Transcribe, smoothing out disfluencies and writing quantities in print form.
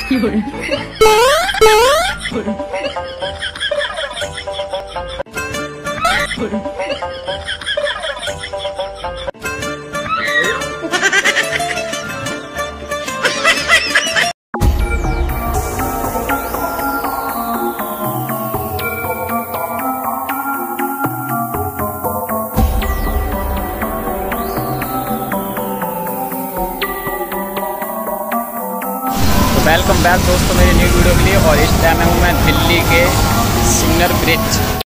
Welcome back दोस्तों मेरे new video के लिए। और इस टाइम हूँ मैं दिल्ली के सिग्नल ब्रिज।